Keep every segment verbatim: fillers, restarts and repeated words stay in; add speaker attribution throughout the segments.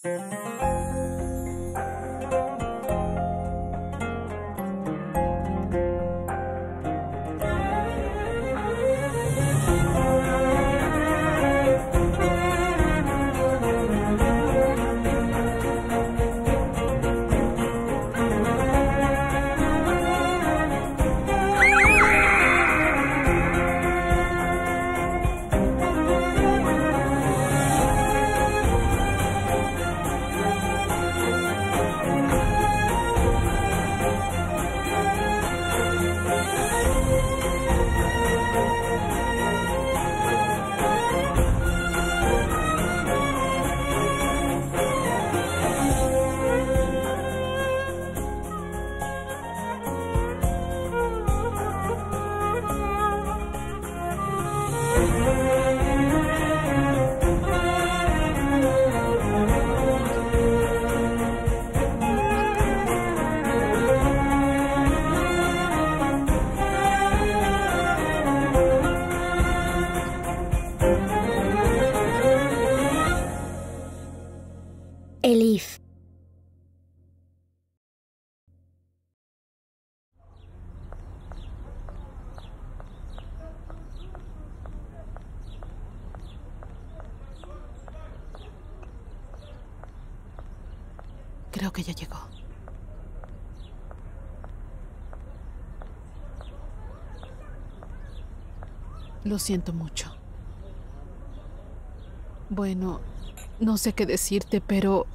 Speaker 1: Elif.
Speaker 2: Creo que ya llegó. Lo siento mucho. Bueno, no sé qué decirte, pero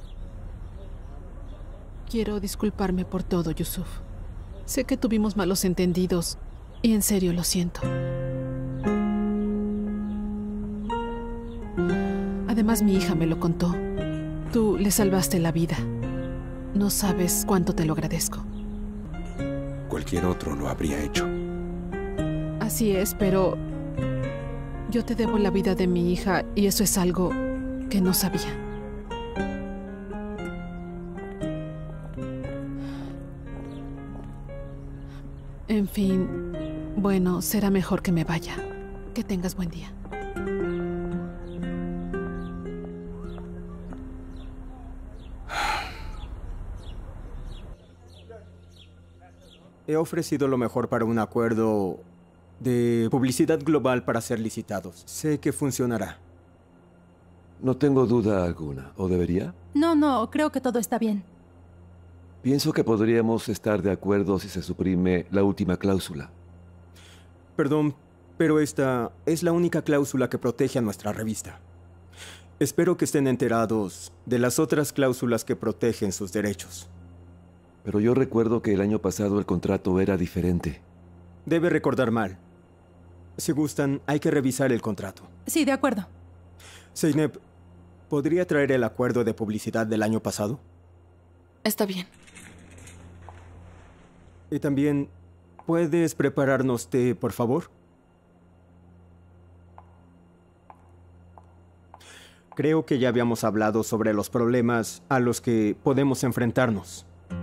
Speaker 2: quiero disculparme por todo, Yusuf. Sé que tuvimos malos entendidos y en serio lo siento. Además, mi hija me lo contó. Tú le salvaste la vida. No sabes cuánto te lo agradezco.
Speaker 3: Cualquier otro lo habría hecho.
Speaker 2: Así es, pero yo te debo la vida de mi hija y eso es algo que no sabía. En fin, bueno, será mejor que me vaya. Que tengas buen día.
Speaker 3: He ofrecido lo mejor para un acuerdo de publicidad global para ser licitados. Sé que funcionará.
Speaker 4: No tengo duda alguna. ¿O debería?
Speaker 5: No, no, creo que todo está bien.
Speaker 4: Pienso que podríamos estar de acuerdo si se suprime la última cláusula.
Speaker 3: Perdón, pero esta es la única cláusula que protege a nuestra revista. Espero que estén enterados de las otras cláusulas que protegen sus derechos.
Speaker 4: Pero yo recuerdo que el año pasado el contrato era diferente.
Speaker 3: Debe recordar mal. Si gustan, hay que revisar el contrato.
Speaker 5: Sí, de acuerdo.
Speaker 3: Zeynep, ¿podría traer el acuerdo de publicidad del año pasado?
Speaker 2: Está bien.
Speaker 3: Y también, ¿puedes prepararnos té, por favor? Creo que ya habíamos hablado sobre los problemas a los que podemos enfrentarnos.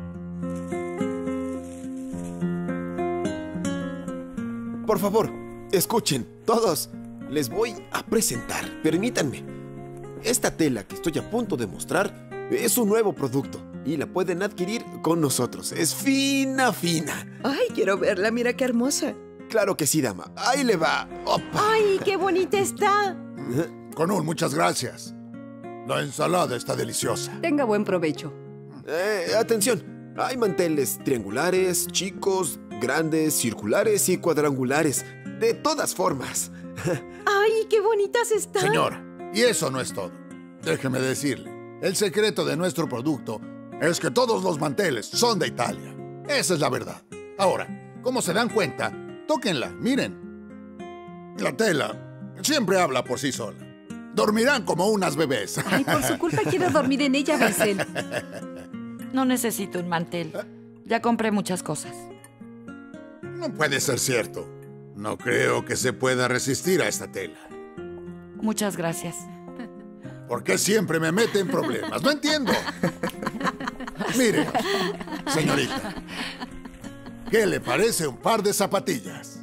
Speaker 6: Por favor, escuchen, todos. Les voy a presentar. Permítanme. Esta tela que estoy a punto de mostrar es un nuevo producto y la pueden adquirir con nosotros. Es fina, fina.
Speaker 7: Ay, quiero verla. Mira qué hermosa.
Speaker 6: Claro que sí, dama. Ahí le va. ¡Opa!
Speaker 8: ¡Ay, qué bonita está!
Speaker 9: Conul, muchas gracias. La ensalada está deliciosa.
Speaker 7: Tenga buen provecho.
Speaker 6: Eh, atención. Hay manteles triangulares, chicos, grandes, circulares y cuadrangulares. De todas formas.
Speaker 8: ¡Ay, qué bonitas están!
Speaker 9: Señora, y eso no es todo. Déjeme decirle, el secreto de nuestro producto es que todos los manteles son de Italia. Esa es la verdad. Ahora, como se dan cuenta, tóquenla, miren. La tela siempre habla por sí sola. Dormirán como unas bebés.
Speaker 7: Ay, por su culpa quiero dormir en ella, Marcel.
Speaker 10: No necesito un mantel. Ya compré muchas cosas.
Speaker 9: No puede ser cierto. No creo que se pueda resistir a esta tela.
Speaker 10: Muchas gracias.
Speaker 9: ¿Por qué siempre me mete en problemas? No entiendo. Mire, señorita, ¿qué le parece un par de zapatillas?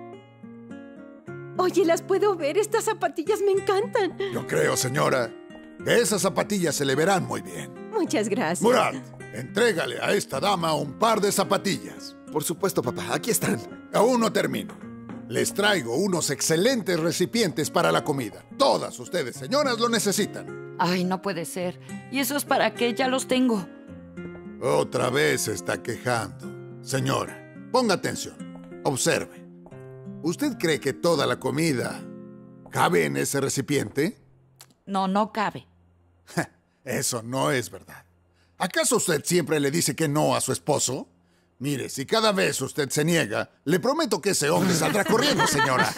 Speaker 8: Oye, las puedo ver. Estas zapatillas me encantan.
Speaker 9: Yo creo, señora, que esas zapatillas se le verán muy bien.
Speaker 8: Muchas gracias.
Speaker 9: Murat, entrégale a esta dama un par de zapatillas.
Speaker 6: Por supuesto, papá. Aquí están.
Speaker 9: Aún no termino. Les traigo unos excelentes recipientes para la comida. Todas ustedes, señoras, lo necesitan.
Speaker 10: Ay, no puede ser. ¿Y eso es para qué? Ya los tengo.
Speaker 9: Otra vez se está quejando. Señora, ponga atención. Observe. ¿Usted cree que toda la comida cabe en ese recipiente?
Speaker 10: No, no cabe.
Speaker 9: Eso no es verdad. ¿Acaso usted siempre le dice que no a su esposo? Mire, si cada vez usted se niega, le prometo que ese hombre saldrá corriendo, señora.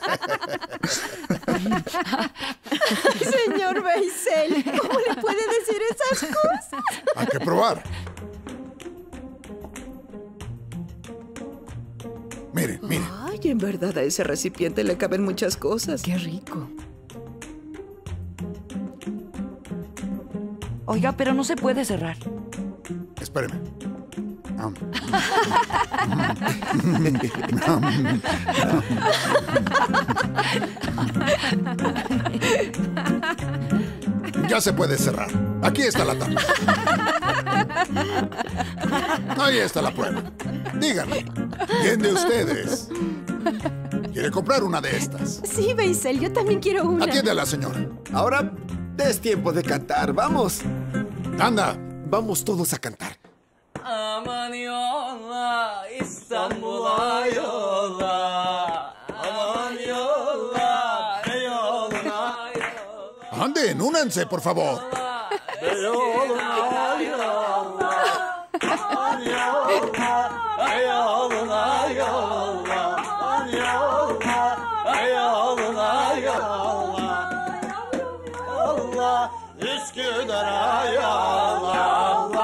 Speaker 8: Señor Beisel, ¿cómo le puede decir esas cosas?
Speaker 9: Hay que probar. Mire, mire.
Speaker 7: Ay, en verdad a ese recipiente le caben muchas cosas.
Speaker 2: Qué rico.
Speaker 10: Oiga, pero no se puede cerrar.
Speaker 9: Espéreme. Ya se puede cerrar. Aquí está la tapa. Ahí está la prueba. Díganme, ¿quién de ustedes quiere comprar una de estas?
Speaker 8: Sí, Beisel, yo también quiero una.
Speaker 9: Atiende a la señora.
Speaker 6: Ahora es tiempo de cantar. ¡Vamos!
Speaker 9: Anda.
Speaker 6: Vamos todos a cantar.
Speaker 1: Aman yolla İstanbul'a yolla. Aman yolla yoluna yolla.
Speaker 9: Anden, únanse, por favor.
Speaker 1: Yoluna yolla. Aman yolla yoluna yolla. Aman yolla yoluna yolla. Allah Üsküdar'a yolla.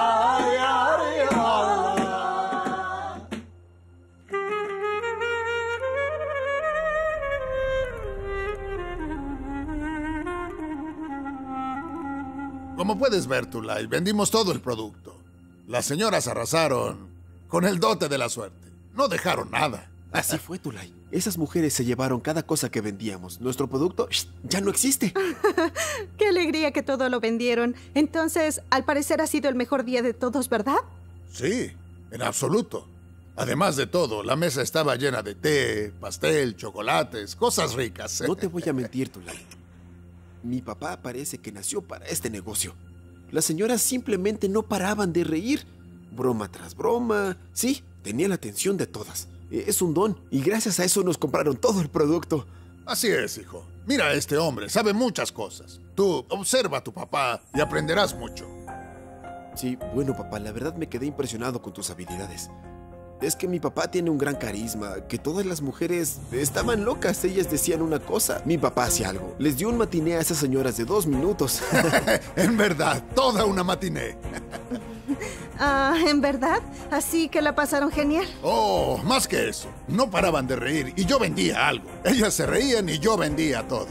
Speaker 9: Como puedes ver, Tulay, vendimos todo el producto. Las señoras arrasaron con el dote de la suerte. No dejaron nada.
Speaker 6: Así fue, Tulay. Esas mujeres se llevaron cada cosa que vendíamos. Nuestro producto ¡shh! Ya no existe.
Speaker 8: Qué alegría que todo lo vendieron. Entonces, al parecer ha sido el mejor día de todos, ¿verdad?
Speaker 9: Sí, en absoluto. Además de todo, la mesa estaba llena de té, pastel, chocolates, cosas ricas.
Speaker 6: No te voy a mentir, Tulay. Mi papá parece que nació para este negocio. Las señoras simplemente no paraban de reír. Broma tras broma. Sí, tenía la atención de todas. Es un don, y gracias a eso nos compraron todo el producto.
Speaker 9: Así es, hijo. Mira a este hombre, sabe muchas cosas. Tú observa a tu papá y aprenderás mucho.
Speaker 6: Sí, bueno, papá, la verdad me quedé impresionado con tus habilidades. Es que mi papá tiene un gran carisma, que todas las mujeres estaban locas. Ellas decían una cosa, mi papá hacía algo. Les dio un matiné a esas señoras de dos minutos.
Speaker 9: En verdad, toda una matiné.
Speaker 8: Ah, ¿en verdad? Así que la pasaron genial.
Speaker 9: Oh, más que eso. No paraban de reír y yo vendía algo. Ellas se reían y yo vendía todo.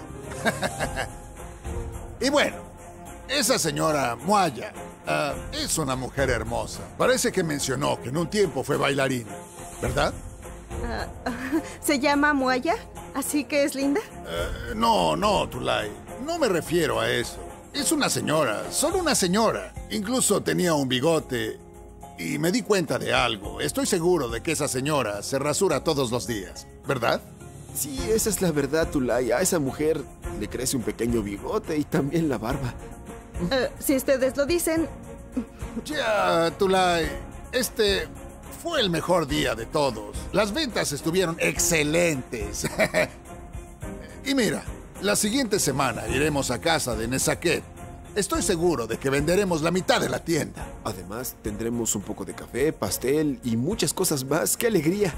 Speaker 9: Y bueno, esa señora Moaya uh, es una mujer hermosa. Parece que mencionó que en un tiempo fue bailarina, ¿verdad?
Speaker 8: Uh, uh, ¿Se llama Moaya? ¿Así que es linda?
Speaker 9: Uh, no, no, Tulay. No me refiero a eso. Es una señora, solo una señora. Incluso tenía un bigote y me di cuenta de algo. Estoy seguro de que esa señora se rasura todos los días, ¿verdad?
Speaker 6: Sí, esa es la verdad, Tulay. A esa mujer le crece un pequeño bigote y también la barba.
Speaker 8: Uh, si ustedes lo dicen...
Speaker 9: Ya, Tulay, este fue el mejor día de todos. Las ventas estuvieron excelentes. Y mira, la siguiente semana iremos a casa de Nezaket. Estoy seguro de que venderemos la mitad de la tienda.
Speaker 6: Además, tendremos un poco de café, pastel y muchas cosas más. ¡Qué alegría!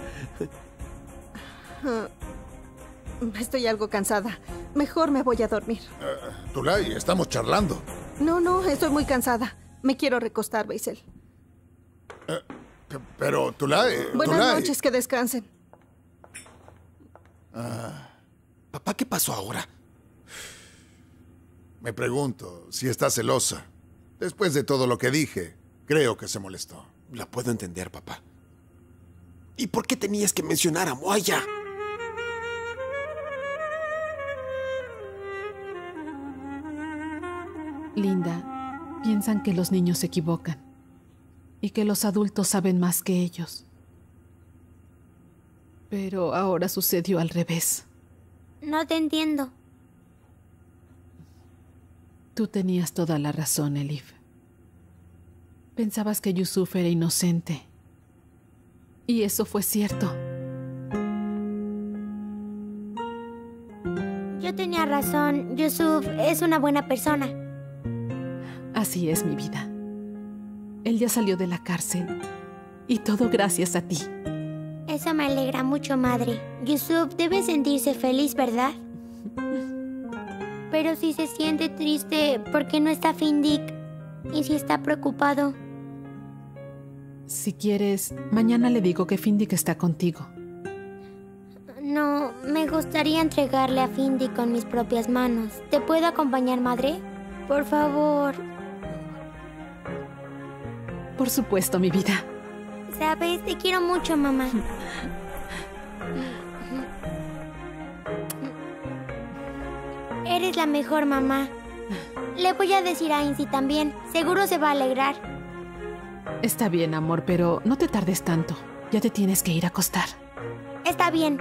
Speaker 8: Uh, estoy algo cansada. Mejor me voy a dormir.
Speaker 9: Uh, Tulay, estamos charlando.
Speaker 8: No, no, estoy muy cansada. Me quiero recostar, Beisel.
Speaker 9: Uh, pero, Tulay...
Speaker 8: Buenas
Speaker 9: Tulay.
Speaker 8: noches, que descansen.
Speaker 9: Uh,
Speaker 6: Papá, ¿qué pasó ahora?
Speaker 9: Me pregunto si está celosa. Después de todo lo que dije, creo que se molestó.
Speaker 6: La puedo entender, papá. ¿Y por qué tenías que mencionar a Moaya?
Speaker 2: Linda, piensan que los niños se equivocan y que los adultos saben más que ellos. Pero ahora sucedió al revés.
Speaker 11: No te entiendo.
Speaker 2: Tú tenías toda la razón, Elif. Pensabas que Yusuf era inocente. Y eso fue cierto.
Speaker 11: Yo tenía razón. Yusuf es una buena persona.
Speaker 2: Así es, mi vida. Él ya salió de la cárcel. Y todo gracias a ti.
Speaker 11: Eso me alegra mucho, madre. Yusuf debe sentirse feliz, ¿verdad? Pero si se siente triste, ¿por qué no está Findik? ¿Y si está preocupado?
Speaker 2: Si quieres, mañana le digo que Findik está contigo.
Speaker 11: No, me gustaría entregarle a Findik con mis propias manos. ¿Te puedo acompañar, madre? Por favor.
Speaker 2: Por supuesto, mi vida.
Speaker 11: Sabes, te quiero mucho, mamá. Eres la mejor mamá. Le voy a decir a Insi también. Seguro se va a alegrar.
Speaker 2: Está bien, amor, pero no te tardes tanto. Ya te tienes que ir a acostar.
Speaker 11: Está bien.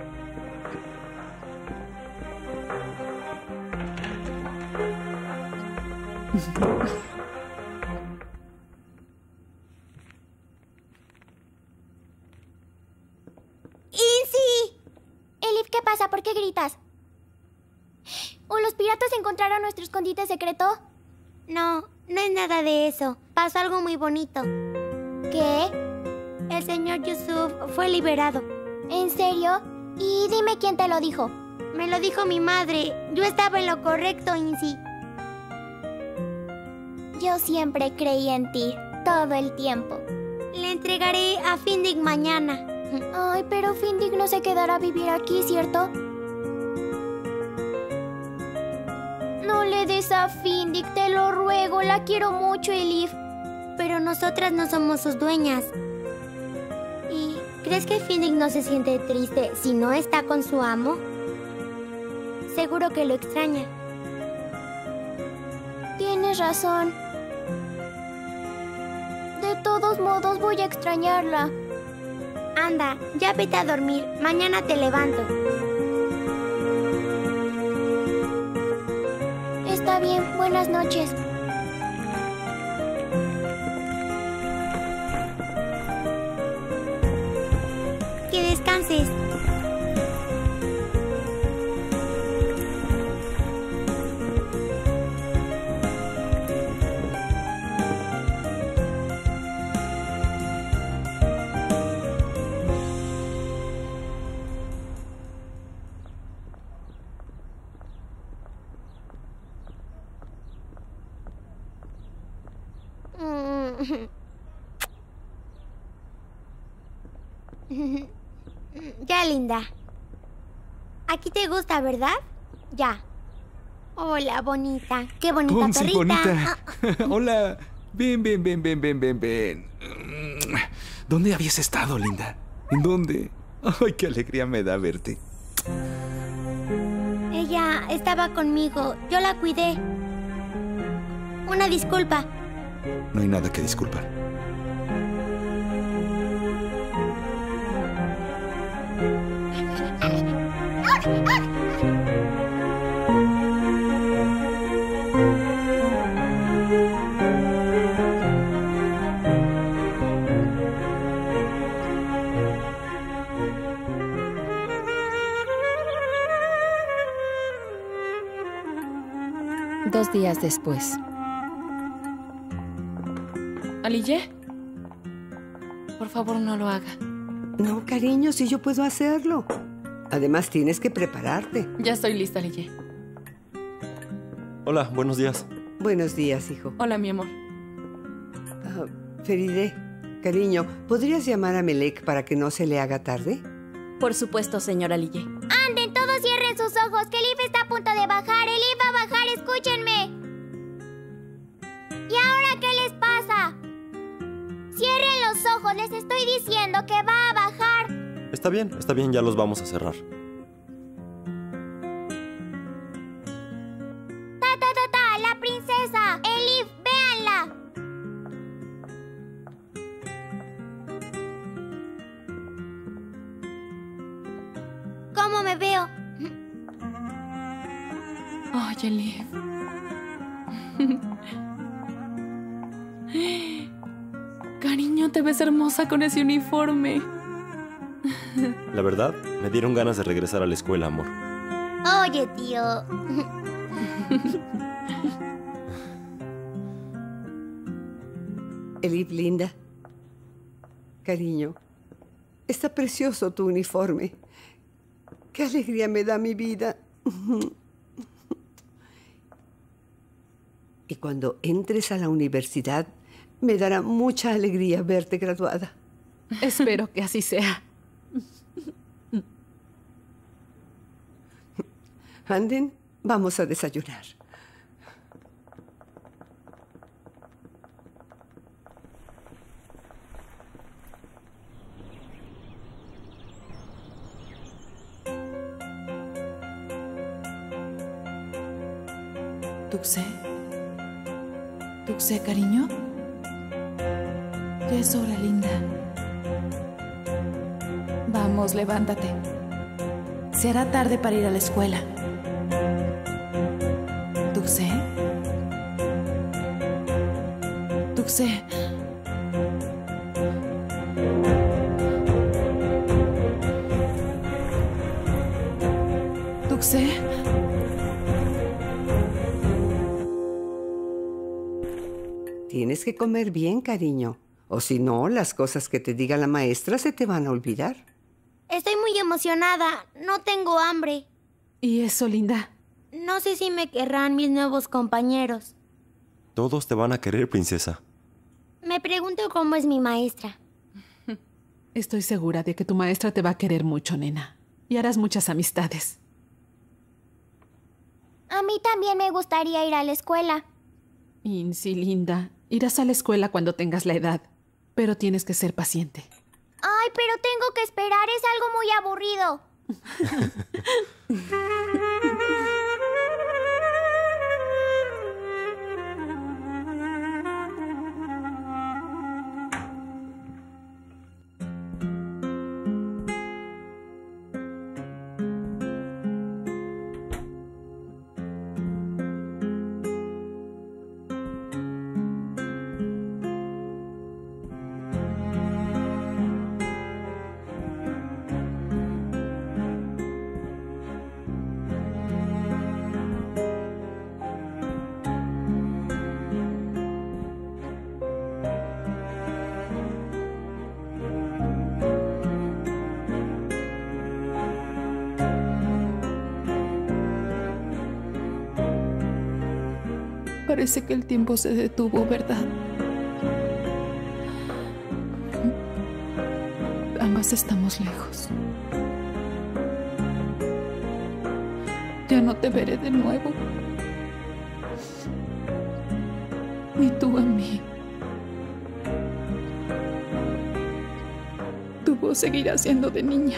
Speaker 11: ¡Insi! Elif, ¿qué pasa? ¿Por qué gritas? ¿O los piratas encontraron nuestro escondite secreto? No, no es nada de eso. Pasó algo muy bonito. ¿Qué? El señor Yusuf fue liberado. ¿En serio? Y dime quién te lo dijo. Me lo dijo mi madre. Yo estaba en lo correcto, Insi. Yo siempre creí en ti, todo el tiempo. Le entregaré a Findik mañana. Ay, pero Findik no se quedará a vivir aquí, ¿cierto? No le des a Findik, te lo ruego. La quiero mucho, Elif. Pero nosotras no somos sus dueñas. ¿Y crees que Findik no se siente triste si no está con su amo? Seguro que lo extraña. Tienes razón. De todos modos, voy a extrañarla. Anda, ya vete a dormir. Mañana te levanto. Está bien, buenas noches. Que descanses. Ya, linda. Aquí te gusta, ¿verdad? Ya. Hola, bonita. Qué bonita
Speaker 12: Ponzi,
Speaker 11: perrita.
Speaker 12: bonita. Hola. Ven, ven, ven, ven, ven, ven, ven. ¿Dónde habías estado, linda? ¿En dónde? Ay, qué alegría me da verte.
Speaker 11: Ella estaba conmigo. Yo la cuidé. Una disculpa.
Speaker 12: No hay nada que disculpar.
Speaker 13: Dos días después.
Speaker 10: ¿Aliye? Por favor, no lo haga.
Speaker 14: No, cariño, si yo puedo hacerlo. Además, tienes que prepararte.
Speaker 10: Ya estoy lista, Aliye.
Speaker 15: Hola, buenos días.
Speaker 14: Buenos días, hijo.
Speaker 10: Hola, mi amor.
Speaker 14: Uh, Feride, cariño, ¿podrías llamar a Melek para que no se le haga tarde?
Speaker 16: Por supuesto, señora Aliye.
Speaker 11: Anden, todos cierren sus ojos, que Elif está a punto de bajar. Elif va a bajar, escúchenme. ¿Y ahora qué les pasa? Cierren los ojos, les estoy diciendo que va a bajar.
Speaker 15: Está bien, está bien, ya los vamos a cerrar.
Speaker 11: Ta, ta, ta, ta, la princesa. me veo.
Speaker 2: Oye, Liv. Cariño, te ves hermosa con ese uniforme.
Speaker 15: La verdad, me dieron ganas de regresar a la escuela, amor.
Speaker 11: Oye, tío.
Speaker 14: Elif, linda. Cariño, está precioso tu uniforme. Qué alegría me da mi vida. Y cuando entres a la universidad, me dará mucha alegría verte graduada.
Speaker 2: Espero que así sea.
Speaker 14: Anden, vamos a desayunar.
Speaker 2: Tuxé. Tuxé, cariño. Ya es hora, linda. Vamos, levántate. Se hará tarde para ir a la escuela. Tuxé. Tuxé. Tuxé.
Speaker 14: Tienes que comer bien, cariño. O si no, las cosas que te diga la maestra se te van a olvidar.
Speaker 11: Estoy muy emocionada. No tengo hambre.
Speaker 2: ¿Y eso, linda?
Speaker 11: No sé si me querrán mis nuevos compañeros.
Speaker 15: Todos te van a querer, princesa.
Speaker 11: Me pregunto cómo es mi maestra.
Speaker 2: Estoy segura de que tu maestra te va a querer mucho, nena. Y harás muchas amistades.
Speaker 11: A mí también me gustaría ir a la escuela.
Speaker 2: Insi, linda. Irás a la escuela cuando tengas la edad. Pero tienes que ser paciente.
Speaker 11: Ay, pero tengo que esperar. Es algo muy aburrido.
Speaker 2: Parece que el tiempo se detuvo, ¿verdad? Ambas estamos lejos. Ya no te veré de nuevo. Ni tú a mí. Tu voz seguirá siendo de niña.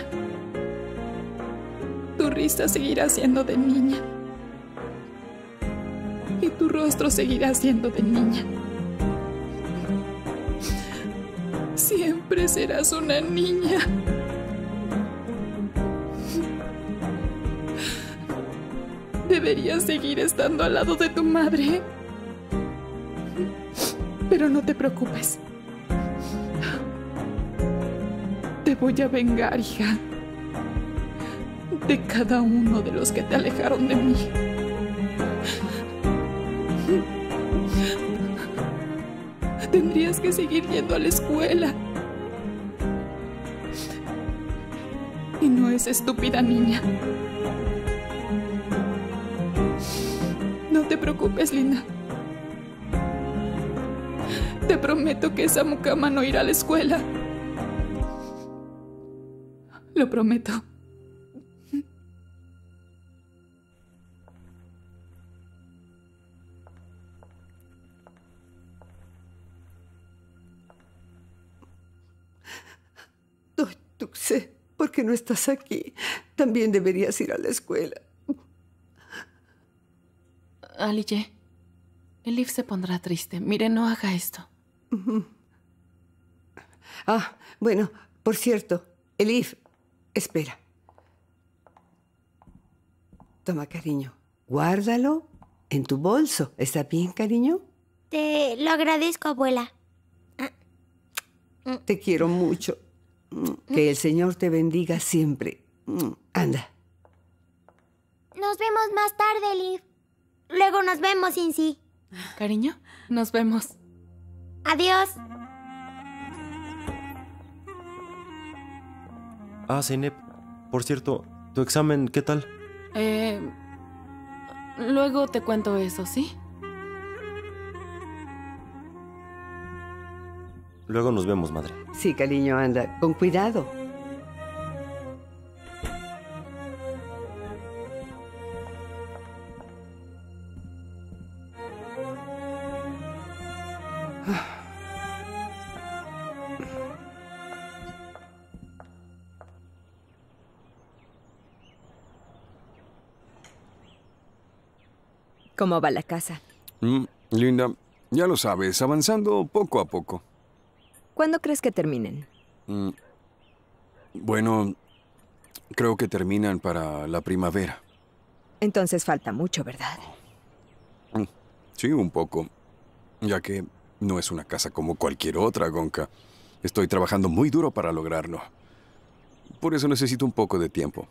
Speaker 2: Tu risa seguirá siendo de niña. Y tu rostro seguirá siendo de niña. Siempre serás una niña. Deberías seguir estando al lado de tu madre. Pero no te preocupes. Te voy a vengar, hija. De cada uno de los que te alejaron de mí. Tendrías que seguir yendo a la escuela. Y no es estúpida niña. No te preocupes, linda. Te prometo que esa mucama no irá a la escuela. Lo prometo.
Speaker 14: Tuxé, ¿por qué no estás aquí? También deberías ir a la escuela.
Speaker 2: Aliye, Elif se pondrá triste. Mire, no haga esto.
Speaker 14: Ah, bueno, por cierto, Elif, espera. Toma, cariño. Guárdalo en tu bolso. ¿Está bien, cariño?
Speaker 11: Te lo agradezco, abuela.
Speaker 14: Te quiero mucho. Que el Señor te bendiga siempre. Anda.
Speaker 11: Nos vemos más tarde, Liv. Luego nos vemos, Incy.
Speaker 2: Cariño, nos vemos.
Speaker 11: Adiós.
Speaker 15: Ah, Zeynep, por cierto, ¿tu examen qué tal?
Speaker 2: Eh, luego te cuento eso, ¿sí?
Speaker 15: Luego nos vemos, madre.
Speaker 14: Sí, cariño, anda. Con cuidado.
Speaker 17: ¿Cómo va la casa?
Speaker 18: Mm, Linda, ya lo sabes, avanzando poco a poco.
Speaker 17: ¿Cuándo crees que terminen?
Speaker 18: Mm, bueno, creo que terminan para la primavera.
Speaker 17: Entonces falta mucho, ¿verdad?
Speaker 18: Mm, sí, un poco. Ya que no es una casa como cualquier otra, Gonka. Estoy trabajando muy duro para lograrlo. Por eso necesito un poco de tiempo.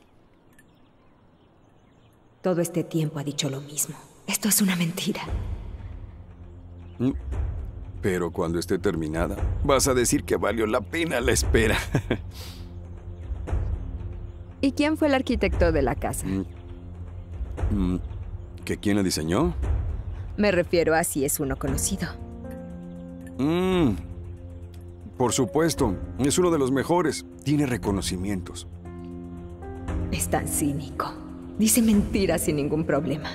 Speaker 17: Todo este tiempo ha dicho lo mismo. Esto es una mentira.
Speaker 18: Mm, pero cuando esté terminada, vas a decir que valió la pena la espera.
Speaker 17: ¿Y quién fue el arquitecto de la casa?
Speaker 18: Mm, mm, ¿Que quién la diseñó?
Speaker 17: Me refiero a si es uno conocido.
Speaker 18: Mm, por supuesto, es uno de los mejores. Tiene reconocimientos.
Speaker 17: Es tan cínico. Dice mentiras sin ningún problema.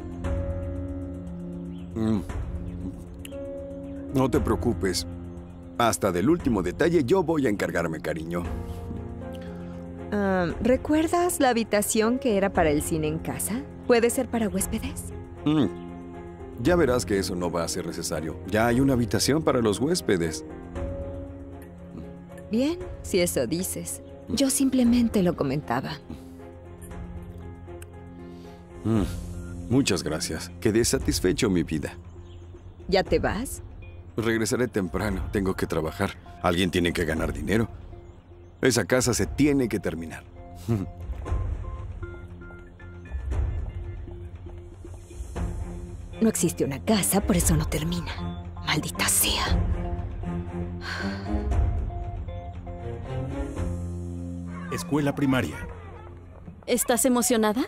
Speaker 18: Mm. No te preocupes. Hasta del último detalle yo voy a encargarme, cariño.
Speaker 17: Um, ¿Recuerdas la habitación que era para el cine en casa? ¿Puede ser para huéspedes?
Speaker 18: Mm. Ya verás que eso no va a ser necesario. Ya hay una habitación para los huéspedes.
Speaker 17: Bien, si eso dices. Yo simplemente lo comentaba.
Speaker 18: Mm. Muchas gracias. Quedé satisfecho, mi vida.
Speaker 17: ¿Ya te vas?
Speaker 18: Regresaré temprano. Tengo que trabajar. Alguien tiene que ganar dinero. Esa casa se tiene que terminar.
Speaker 17: No existe una casa, por eso no termina. Maldita sea.
Speaker 19: Escuela primaria.
Speaker 16: ¿Estás emocionada?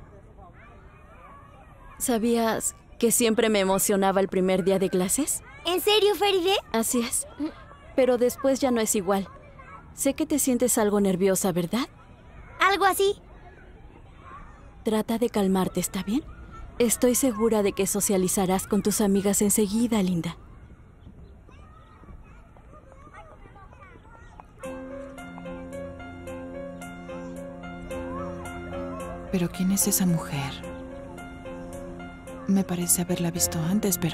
Speaker 16: ¿Sabías que siempre me emocionaba el primer día de clases?
Speaker 11: ¿En serio, Feride?
Speaker 16: Así es. Pero después ya no es igual. Sé que te sientes algo nerviosa, ¿verdad?
Speaker 11: Algo así.
Speaker 16: Trata de calmarte, ¿está bien? Estoy segura de que socializarás con tus amigas enseguida, Linda.
Speaker 2: ¿Pero quién es esa mujer? Me parece haberla visto antes, pero...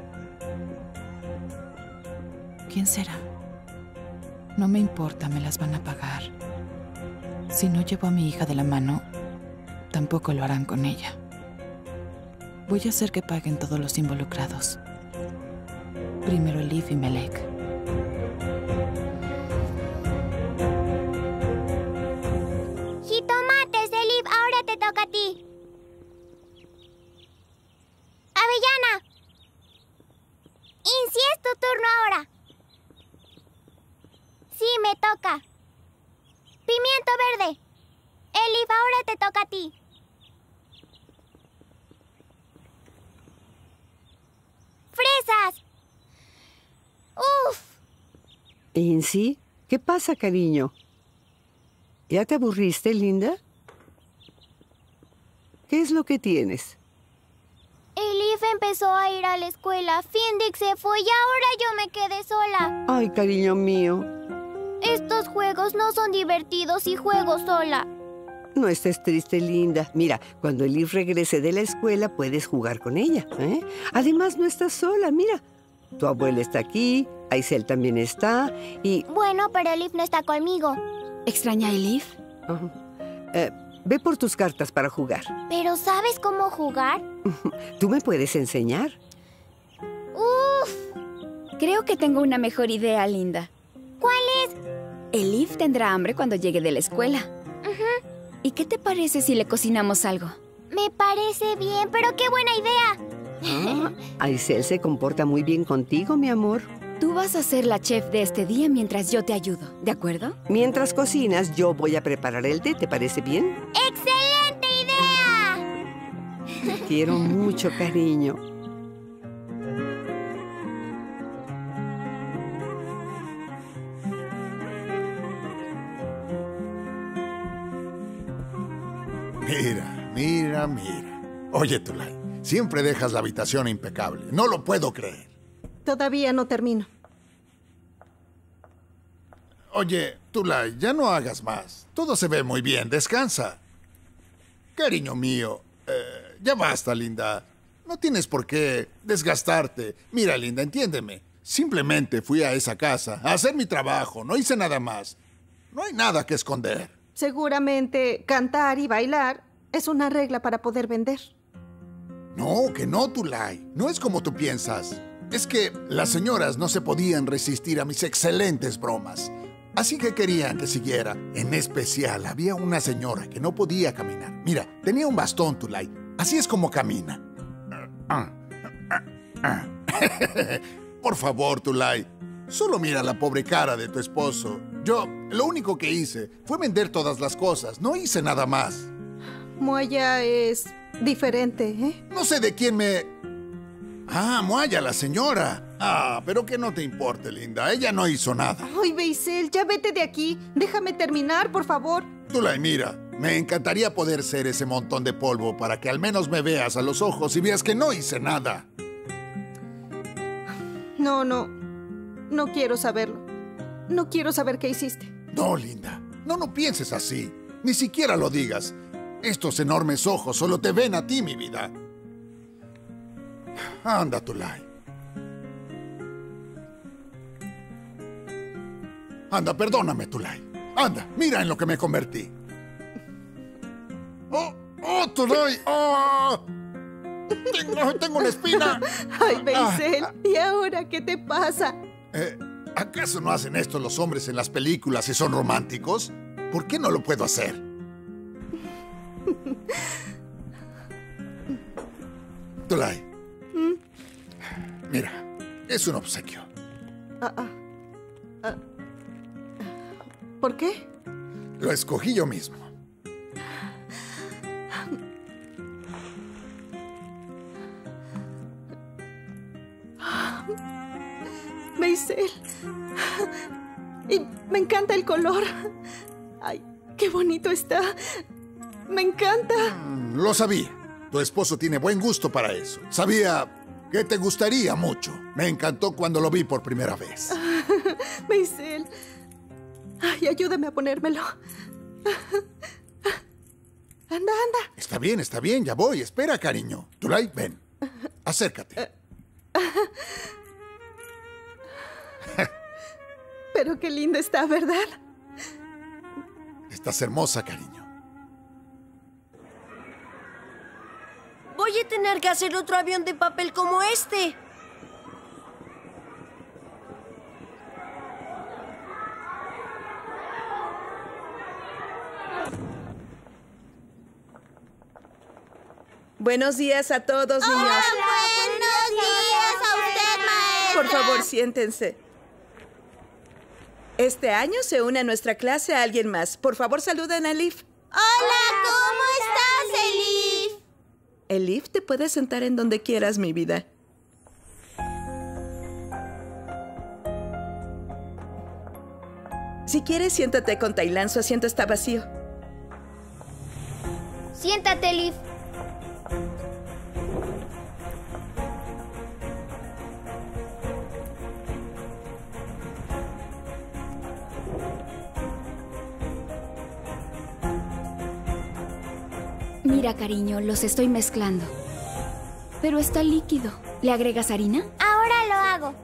Speaker 2: ¿quién será? No me importa, me las van a pagar. Si no llevo a mi hija de la mano, tampoco lo harán con ella. Voy a hacer que paguen todos los involucrados. Primero Elif y Melek.
Speaker 11: ¡Jitomates, Elif! Ahora te toca a ti. ¡Avellana! Incy, es tu turno ahora. Sí, me toca. Pimiento verde. Elif, ahora te toca a ti. ¡Fresas! ¡Uf!
Speaker 14: ¿Incy? ¿Qué pasa, cariño? ¿Ya te aburriste, Linda? ¿Qué es lo que tienes?
Speaker 11: Elif empezó a ir a la escuela, Findic se fue y ahora yo me quedé sola.
Speaker 14: Ay, cariño mío.
Speaker 11: Estos juegos no son divertidos y juego sola.
Speaker 14: No estés triste, Linda. Mira, cuando Elif regrese de la escuela puedes jugar con ella, ¿eh? Además, no estás sola, mira. Tu abuela está aquí, Aisel también está y...
Speaker 11: Bueno, pero Elif no está conmigo.
Speaker 16: ¿Extraña a Elif?
Speaker 14: Uh, eh, Ve por tus cartas para jugar.
Speaker 11: ¿Pero sabes cómo jugar?
Speaker 14: ¿Tú me puedes enseñar?
Speaker 11: ¡Uf!
Speaker 20: Creo que tengo una mejor idea, Linda.
Speaker 11: ¿Cuál es?
Speaker 20: Elif tendrá hambre cuando llegue de la escuela.
Speaker 11: Uh-huh.
Speaker 20: ¿Y qué te parece si le cocinamos algo?
Speaker 11: Me parece bien, pero qué buena idea.
Speaker 14: Ah, Aisel se comporta muy bien contigo, mi amor.
Speaker 20: Tú vas a ser la chef de este día mientras yo te ayudo, ¿de acuerdo?
Speaker 14: Mientras cocinas, yo voy a preparar el té, ¿te parece bien?
Speaker 11: ¡Excelente idea!
Speaker 14: Te quiero mucho, cariño.
Speaker 9: Mira, mira, mira. Oye, Tulay, siempre dejas la habitación impecable. No lo puedo creer.
Speaker 8: Todavía no termino.
Speaker 9: Oye, Tulay, ya no hagas más. Todo se ve muy bien. Descansa. Cariño mío, eh, ya basta, Linda. No tienes por qué desgastarte. Mira, Linda, entiéndeme. Simplemente fui a esa casa a hacer mi trabajo. No hice nada más. No hay nada que esconder.
Speaker 8: Seguramente cantar y bailar es una regla para poder vender.
Speaker 9: No, que no, Tulay. No es como tú piensas. Es que las señoras no se podían resistir a mis excelentes bromas. Así que querían que siguiera. En especial, había una señora que no podía caminar. Mira, tenía un bastón, Tulay. Así es como camina. Por favor, Tulay. Solo mira la pobre cara de tu esposo. Yo, lo único que hice fue vender todas las cosas. No hice nada más.
Speaker 8: Moya es diferente, ¿eh?
Speaker 9: No sé de quién me... Ah, Moya, la señora. Ah, pero que no te importe, Linda. Ella no hizo nada.
Speaker 8: Ay, Beisel, ya vete de aquí. Déjame terminar, por favor.
Speaker 9: Tulay, mira. Me encantaría poder ser ese montón de polvo para que al menos me veas a los ojos y veas que no hice nada.
Speaker 8: No, no. No quiero saberlo. No quiero saber qué hiciste.
Speaker 9: No, Linda. No, no pienses así. Ni siquiera lo digas. Estos enormes ojos solo te ven a ti, mi vida. Anda, Tulay. Anda, perdóname, Tulay. Anda, mira en lo que me convertí. ¡Oh, oh, Tulay! ¡Oh! Tengo, tengo una espina.
Speaker 8: Ay, Beisel, ¿y ahora qué te pasa?
Speaker 9: Eh, ¿Acaso no hacen esto los hombres en las películas y son románticos? ¿Por qué no lo puedo hacer? Tulay.
Speaker 8: ¿Mm?
Speaker 9: Mira, es un obsequio.
Speaker 8: Ah, ah, ah. ¿Por qué?
Speaker 9: Lo escogí yo mismo.
Speaker 8: Beisel. Y me encanta el color. Ay, qué bonito está. Me encanta.
Speaker 9: Mm, lo sabía. Tu esposo tiene buen gusto para eso. Sabía que te gustaría mucho. Me encantó cuando lo vi por primera vez.
Speaker 8: Beisel. Ay, ayúdame a ponérmelo. Anda, anda.
Speaker 9: Está bien, está bien, ya voy. Espera, cariño. Tulay, ven. Acércate.
Speaker 8: Pero qué linda está, ¿verdad?
Speaker 9: Estás hermosa, cariño.
Speaker 21: Voy a tener que hacer otro avión de papel como este.
Speaker 7: Buenos días a todos, niños.
Speaker 11: Hola, buenos días a usted, maestra.
Speaker 7: Por favor, siéntense. Este año se une a nuestra clase a alguien más. Por favor, saluden a Elif.
Speaker 11: Hola, ¿cómo estás, Elif?
Speaker 7: Elif, te puedes sentar en donde quieras, mi vida. Si quieres, siéntate con Tailán. Su asiento está vacío.
Speaker 11: Siéntate, Elif.
Speaker 20: Mira, cariño, los estoy mezclando. Pero está líquido. ¿Le agregas harina?
Speaker 11: Ahora lo hago.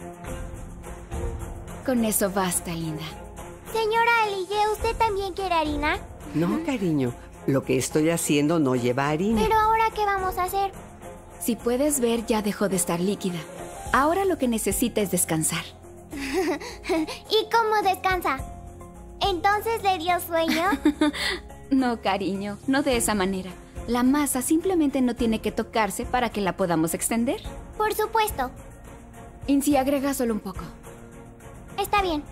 Speaker 20: Con eso basta, Linda.
Speaker 11: Señora Aliye, ¿usted también quiere harina?
Speaker 14: No, cariño. Lo que estoy haciendo no lleva harina.
Speaker 11: Pero ahora, ¿qué vamos a hacer?
Speaker 20: Si puedes ver, ya dejó de estar líquida. Ahora lo que necesita es descansar.
Speaker 11: ¿Y cómo descansa? ¿Entonces le dio sueño?
Speaker 20: No, cariño, no de esa manera. La masa simplemente no tiene que tocarse para que la podamos extender.
Speaker 11: Por supuesto.
Speaker 20: Inci, agrega solo un poco.
Speaker 11: Está bien.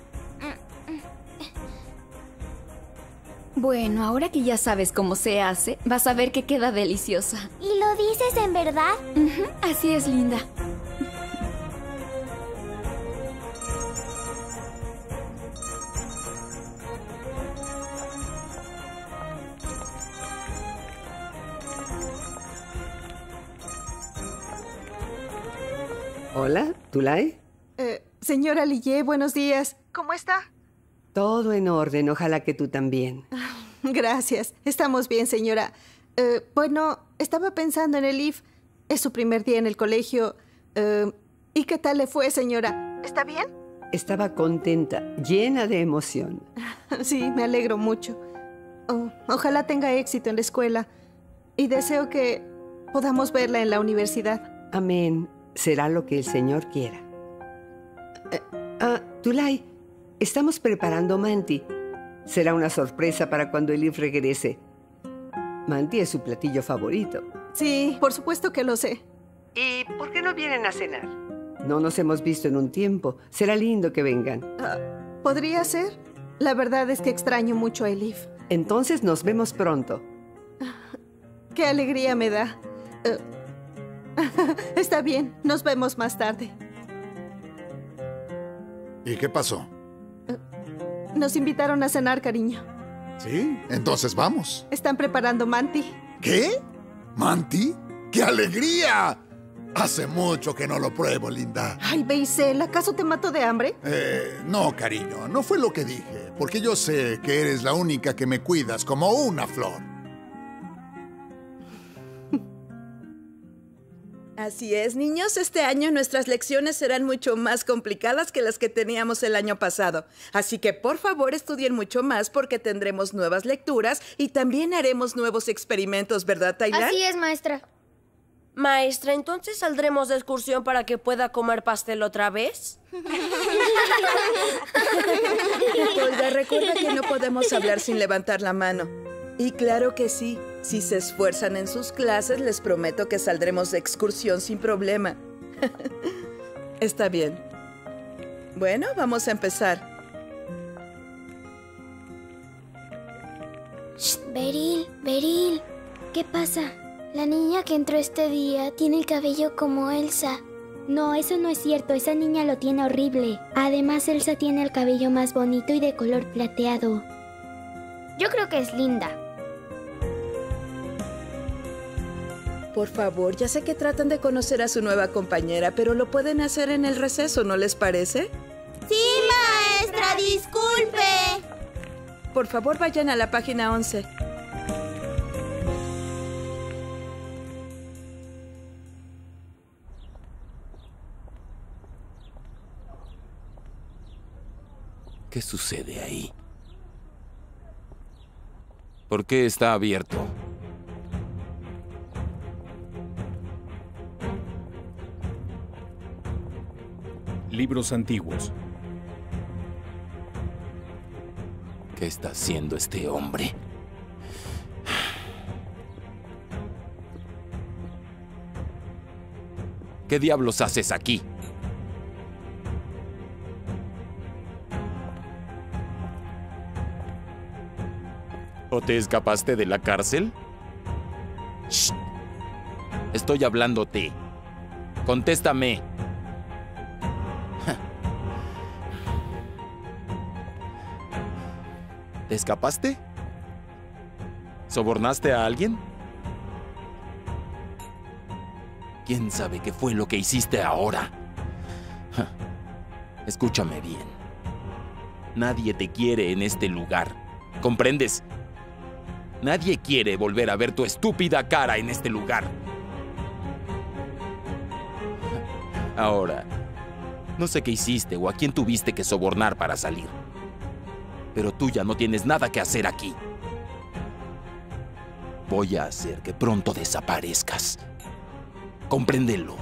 Speaker 20: Bueno, ahora que ya sabes cómo se hace, vas a ver que queda deliciosa.
Speaker 11: ¿Y lo dices en verdad?
Speaker 20: Uh-huh, así es, linda.
Speaker 14: Hola, ¿Tulay?
Speaker 8: Eh, señora Lillet, buenos días. ¿Cómo está?
Speaker 14: Todo en orden, ojalá que tú también.
Speaker 8: Gracias, estamos bien, señora. Eh, bueno, estaba pensando en el I F. Es su primer día en el colegio. Eh, ¿Y qué tal le fue, señora? ¿Está bien?
Speaker 14: Estaba contenta, llena de emoción.
Speaker 8: Sí, me alegro mucho. Oh, ojalá tenga éxito en la escuela. Y deseo que podamos verla en la universidad.
Speaker 14: Amén. Será lo que el Señor quiera. Eh, ah, Tulay, estamos preparando Manti. Será una sorpresa para cuando el I F regrese. Manti es su platillo favorito.
Speaker 8: Sí, por supuesto que lo sé.
Speaker 14: ¿Y por qué no vienen a cenar? No nos hemos visto en un tiempo. Será lindo que vengan.
Speaker 8: Uh, ¿Podría ser? La verdad es que extraño mucho a Elif.
Speaker 14: Entonces nos vemos pronto.
Speaker 8: Qué alegría me da. Uh, está bien, nos vemos más tarde.
Speaker 9: ¿Y qué pasó?
Speaker 8: Uh, nos invitaron a cenar, cariño.
Speaker 9: ¿Sí? Entonces vamos.
Speaker 8: Están preparando Manti.
Speaker 9: ¿Qué? ¿Manti? ¡Qué alegría! Hace mucho que no lo pruebo, linda.
Speaker 8: Ay, Beisel, ¿acaso te mato de hambre?
Speaker 9: Eh, no, cariño, no fue lo que dije. Porque yo sé que eres la única que me cuidas como una flor.
Speaker 7: Así es, niños. Este año nuestras lecciones serán mucho más complicadas que las que teníamos el año pasado. Así que, por favor, estudien mucho más porque tendremos nuevas lecturas y también haremos nuevos experimentos, ¿verdad, Tailan?
Speaker 11: Así es, maestra.
Speaker 21: Maestra, ¿entonces saldremos de excursión para que pueda comer pastel otra vez?
Speaker 7: Olga, recuerda que no podemos hablar sin levantar la mano. Y claro que sí. Si se esfuerzan en sus clases, les prometo que saldremos de excursión sin problema. Está bien. Bueno, vamos a empezar.
Speaker 11: Shh, Beryl, Beryl, ¿qué pasa? La niña que entró este día tiene el cabello como Elsa. No, eso no es cierto. Esa niña lo tiene horrible. Además, Elsa tiene el cabello más bonito y de color plateado. Yo creo que es linda.
Speaker 7: Por favor, ya sé que tratan de conocer a su nueva compañera, pero lo pueden hacer en el receso, ¿no les parece?
Speaker 11: ¡Sí, maestra! ¡Disculpe!
Speaker 7: Por favor, vayan a la página once.
Speaker 12: ¿Qué sucede ahí? ¿Por qué está abierto?
Speaker 19: Libros antiguos.
Speaker 12: ¿Qué está haciendo este hombre? ¿Qué diablos haces aquí? ¿O te escapaste de la cárcel? Shh. Estoy hablándote. Contéstame. ¿Te escapaste? ¿Sobornaste a alguien? ¿Quién sabe qué fue lo que hiciste ahora? Escúchame bien. Nadie te quiere en este lugar. ¿Comprendes? Nadie quiere volver a ver tu estúpida cara en este lugar. Ahora, no sé qué hiciste o a quién tuviste que sobornar para salir. Pero tú ya no tienes nada que hacer aquí.
Speaker 4: voy a hacer que pronto desaparezcas. Compréndelo.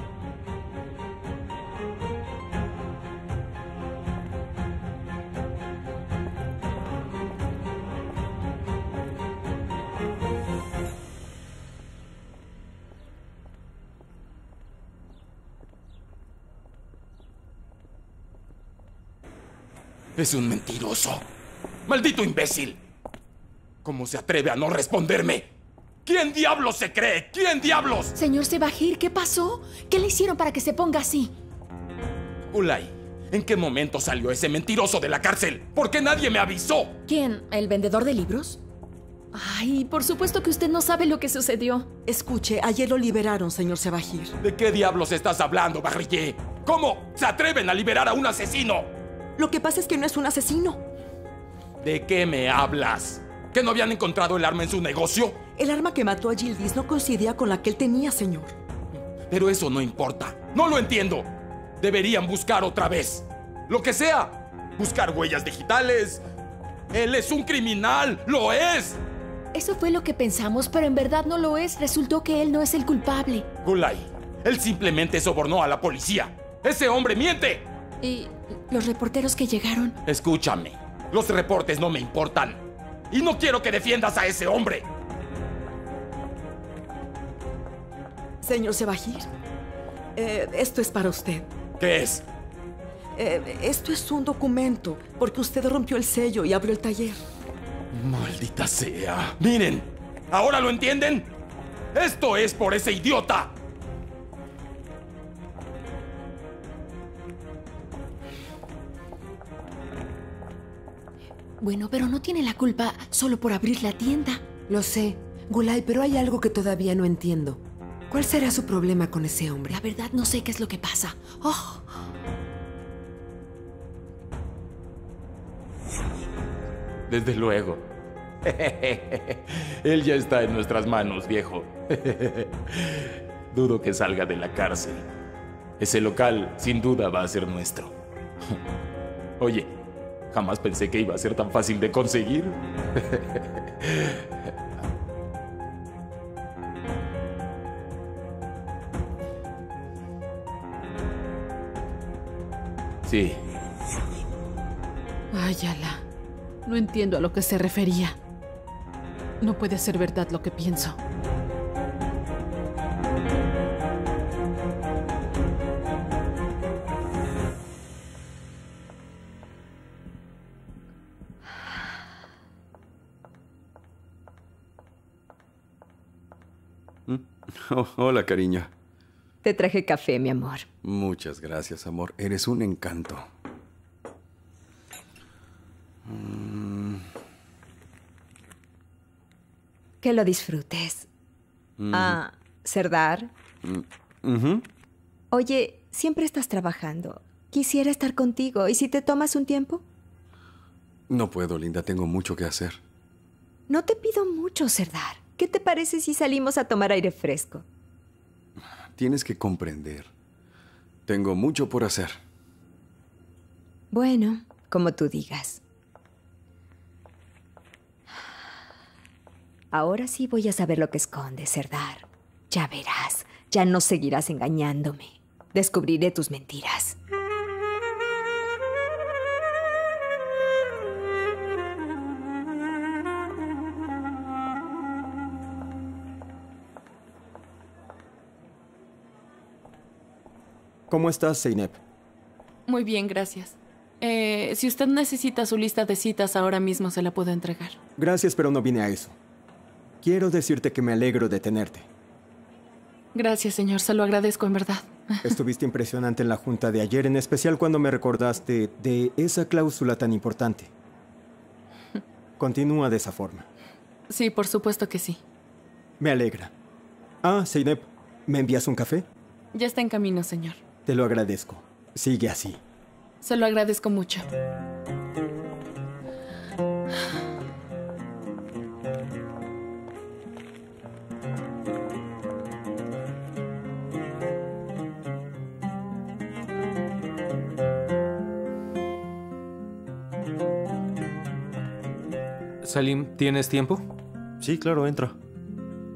Speaker 4: Es un mentiroso. ¡Maldito imbécil! ¿Cómo se atreve a no responderme? ¿Quién diablos se cree? ¿Quién diablos?
Speaker 22: Señor Sebahir, ¿qué pasó? ¿Qué le hicieron para que se ponga así?
Speaker 4: Ulay, ¿en qué momento salió ese mentiroso de la cárcel? ¿Por qué nadie me avisó?
Speaker 22: ¿Quién? ¿El vendedor de libros? Ay, por supuesto que usted no sabe lo que sucedió.
Speaker 23: Escuche, ayer lo liberaron, señor Sebahir.
Speaker 4: ¿De qué diablos estás hablando, Barriqué? ¿Cómo se atreven a liberar a un asesino?
Speaker 23: Lo que pasa es que no es un asesino.
Speaker 4: ¿De qué me hablas? ¿Que no habían encontrado el arma en su negocio?
Speaker 23: El arma que mató a Yildiz no coincidía con la que él tenía, señor.
Speaker 4: Pero eso no importa. No lo entiendo. Deberían buscar otra vez. Lo que sea. Buscar huellas digitales. Él es un criminal. ¡Lo es!
Speaker 22: Eso fue lo que pensamos, pero en verdad no lo es. Resultó que él no es el culpable.
Speaker 4: Gulay, él simplemente sobornó a la policía. ¡Ese hombre miente!
Speaker 22: ¿Y los reporteros que llegaron?
Speaker 4: Escúchame. Los reportes no me importan. Y no quiero que defiendas a ese hombre.
Speaker 23: Señor Sebahir, eh, esto es para usted.
Speaker 4: ¿Qué es?
Speaker 23: Eh, esto es un documento, porque usted rompió el sello y abrió el taller.
Speaker 4: Maldita sea. Miren, ¿ahora lo entienden? Esto es por ese idiota.
Speaker 22: Bueno, pero no tiene la culpa solo por abrir la tienda.
Speaker 24: Lo sé, Gulay, pero hay algo que todavía no entiendo. ¿Cuál será su problema con ese hombre?
Speaker 22: La verdad no sé qué es lo que pasa. Oh.
Speaker 4: Desde luego. Él ya está en nuestras manos, viejo. Dudo que salga de la cárcel. Ese local, sin duda, va a ser nuestro. Oye, jamás pensé que iba a ser tan fácil de conseguir. Sí.
Speaker 2: Ay, Ala. No entiendo a lo que se refería. No puede ser verdad lo que pienso.
Speaker 18: Oh, hola, cariño.
Speaker 17: Te traje café, mi amor.
Speaker 18: Muchas gracias, amor. Eres un encanto. Mm.
Speaker 17: Que lo disfrutes.
Speaker 18: Mm.
Speaker 17: Ah, Serdar.
Speaker 18: Mm. Uh-huh.
Speaker 17: Oye, siempre estás trabajando. Quisiera estar contigo. ¿Y si te tomas un tiempo?
Speaker 18: No puedo, Linda. Tengo mucho que hacer.
Speaker 17: No te pido mucho, Serdar. ¿Qué te parece si salimos a tomar aire fresco?
Speaker 18: Tienes que comprender. Tengo mucho por hacer.
Speaker 17: Bueno, como tú digas. Ahora sí voy a saber lo que escondes, Serdar. Ya verás, ya no seguirás engañándome. Descubriré tus mentiras.
Speaker 3: ¿Cómo estás, Zeynep?
Speaker 2: Muy bien, gracias. Eh, si usted necesita su lista de citas, ahora mismo se la puedo entregar.
Speaker 3: Gracias, pero no vine a eso. Quiero decirte que me alegro de tenerte.
Speaker 2: Gracias, señor. Se lo agradezco, en verdad.
Speaker 3: Estuviste impresionante en la junta de ayer, en especial cuando me recordaste de esa cláusula tan importante. Continúa de esa forma.
Speaker 2: Sí, por supuesto que sí.
Speaker 3: Me alegra. Ah, Zeynep, ¿me envías un café?
Speaker 2: Ya está en camino, señor.
Speaker 3: Te lo agradezco. Sigue así.
Speaker 2: Se lo agradezco mucho.
Speaker 25: Salim, ¿tienes tiempo?
Speaker 15: Sí, claro, entra.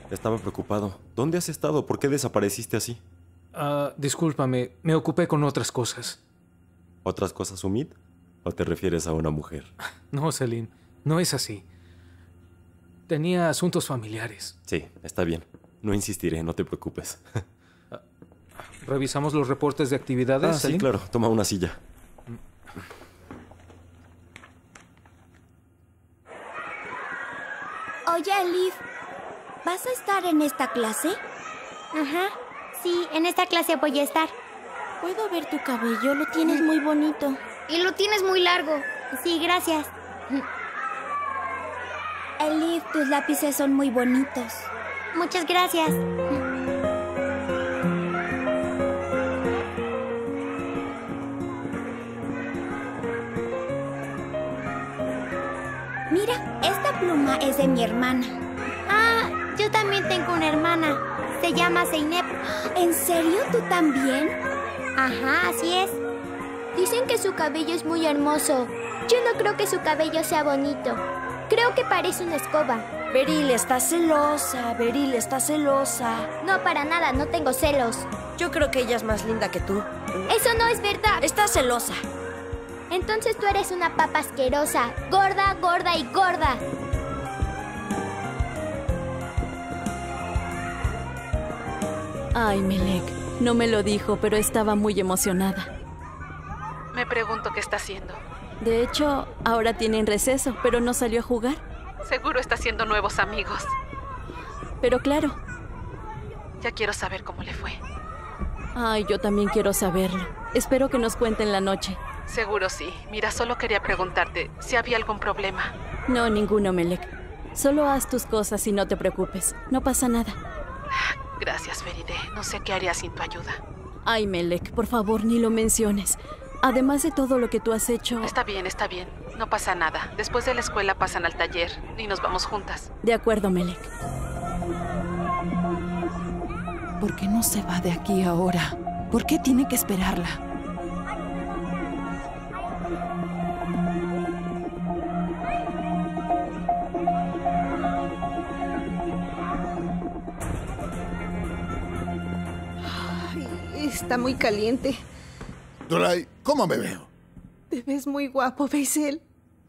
Speaker 15: Estaba preocupado. ¿Dónde has estado? ¿Por qué desapareciste así?
Speaker 1: Ah, discúlpame, me ocupé con otras cosas.
Speaker 15: ¿Otras cosas, Umid? ¿O te refieres a una mujer?
Speaker 1: No, Selim, no es así. Tenía asuntos familiares.
Speaker 15: Sí, está bien. No insistiré, no te preocupes.
Speaker 1: ¿Revisamos los reportes de actividades,
Speaker 15: Ah,
Speaker 1: Selim?
Speaker 15: sí, claro. Toma una silla.
Speaker 11: Oye, Elif, ¿vas a estar en esta clase? Ajá. Sí, en esta clase voy a estar. Puedo ver tu cabello, lo tienes muy bonito. Y lo tienes muy largo. Sí, gracias. Elif, tus lápices son muy bonitos. Muchas gracias. Mira, esta pluma es de mi hermana. Ah, yo también tengo una hermana. Se llama Zeynep. ¿En serio? ¿Tú también? Ajá, así es. Dicen que su cabello es muy hermoso. Yo no creo que su cabello sea bonito. Creo que parece una escoba.
Speaker 21: Beryl está celosa, Beryl está celosa.
Speaker 11: No, para nada, no tengo celos.
Speaker 21: Yo creo que ella es más linda que tú.
Speaker 11: Eso no es verdad.
Speaker 21: Está celosa.
Speaker 11: Entonces tú eres una papa asquerosa. Gorda, gorda y gorda.
Speaker 16: Ay, Melek, no me lo dijo, pero estaba muy emocionada.
Speaker 2: Me pregunto qué está haciendo.
Speaker 16: De hecho, ahora tienen receso, pero no salió a jugar.
Speaker 2: Seguro está haciendo nuevos amigos.
Speaker 16: Pero claro.
Speaker 2: Ya quiero saber cómo le fue.
Speaker 16: Ay, yo también quiero saberlo. Espero que nos cuente en la noche.
Speaker 2: Seguro sí. Mira, solo quería preguntarte si había algún problema.
Speaker 16: No, ninguno, Melek. Solo haz tus cosas y no te preocupes. No pasa nada.
Speaker 2: Gracias, Feride. No sé qué haría sin tu ayuda.
Speaker 16: Ay, Melek, por favor, ni lo menciones. Además de todo lo que tú has hecho...
Speaker 2: Está bien, está bien. No pasa nada. Después de la escuela pasan al taller y nos vamos juntas.
Speaker 16: De acuerdo, Melek.
Speaker 2: ¿Por qué no se va de aquí ahora? ¿Por qué tiene que esperarla?
Speaker 8: Ay, está muy caliente.
Speaker 9: Dulai, ¿cómo me veo?
Speaker 8: Te ves muy guapo, Beisel.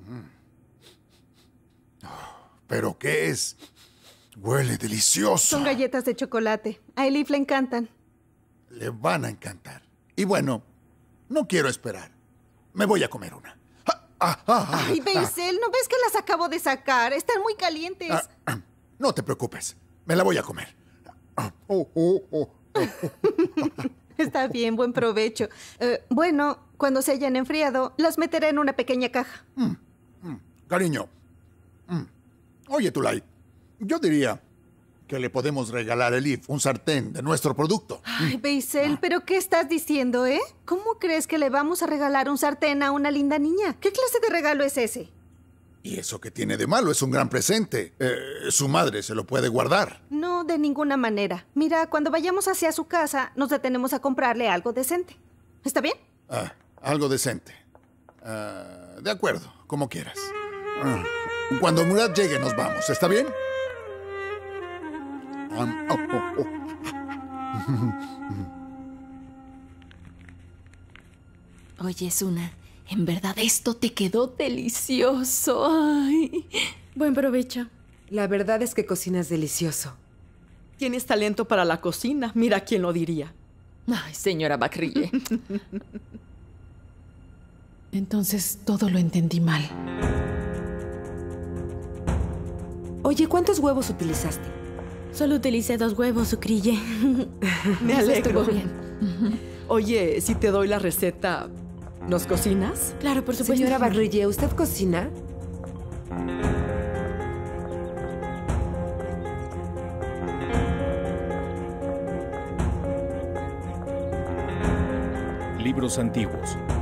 Speaker 9: ¿Pero qué es? Huele delicioso.
Speaker 8: Son galletas de chocolate. A Elif le encantan.
Speaker 9: Le van a encantar. Y bueno, no quiero esperar. Me voy a comer una. Ah, ah, ah,
Speaker 8: Ay,
Speaker 9: ah.
Speaker 8: Beisel, ¿no ves que las acabo de sacar? Están muy calientes.
Speaker 9: Ah, ah, no te preocupes. Me la voy a comer. Ah, oh, oh, oh.
Speaker 8: Está bien, buen provecho. Eh, bueno, cuando se hayan enfriado, las meteré en una pequeña caja.
Speaker 9: Mm, mm, cariño. Mm. Oye, Tulay, yo diría que le podemos regalar a Elif un sartén de nuestro producto.
Speaker 8: Ay, Beisel, ¿pero qué estás diciendo, eh? ¿Cómo crees que le vamos a regalar un sartén a una linda niña? ¿Qué clase de regalo es ese?
Speaker 9: ¿Y eso qué tiene de malo? Es un gran presente. Eh, su madre se lo puede guardar.
Speaker 8: No, de ninguna manera. Mira, cuando vayamos hacia su casa, nos detenemos a comprarle algo decente. ¿Está bien?
Speaker 9: Ah, algo decente. Ah, de acuerdo, como quieras. Ah, cuando Murad llegue nos vamos, ¿está bien? Um, oh, oh,
Speaker 22: oh. Oye, Suna, en verdad esto te quedó delicioso. Ay.
Speaker 23: Buen provecho.
Speaker 24: La verdad es que cocinas delicioso.
Speaker 23: Tienes talento para la cocina. Mira quién lo diría.
Speaker 22: Ay, señora Bakrille.
Speaker 2: Entonces todo lo entendí mal.
Speaker 24: Oye, ¿cuántos huevos utilizaste?
Speaker 23: Solo utilicé dos huevos, Sucrille. Me alegro.
Speaker 22: Estuvo bien.
Speaker 23: Oye, si te doy la receta, ¿nos cocinas? Claro, por supuesto.
Speaker 24: Señora Bakrille, ¿usted cocina?
Speaker 19: Libros antiguos.